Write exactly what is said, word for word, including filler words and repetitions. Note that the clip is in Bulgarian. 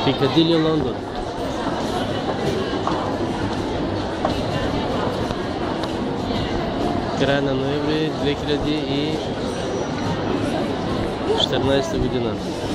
Пикадили, Лондон. Края на ноември две хиляди и четиринадесета година.